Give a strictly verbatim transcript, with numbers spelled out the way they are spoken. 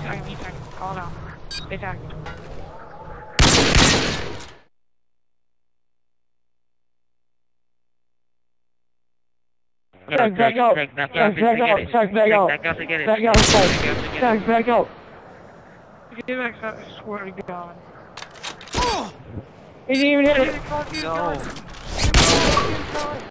attacking, he's attacking. Call it out. Stay attacking. Zach, back out! Zach, back out! Zach, back out! Zach, back out! Zach, back out! Get back up, I swear to God. He didn't even hit it! No.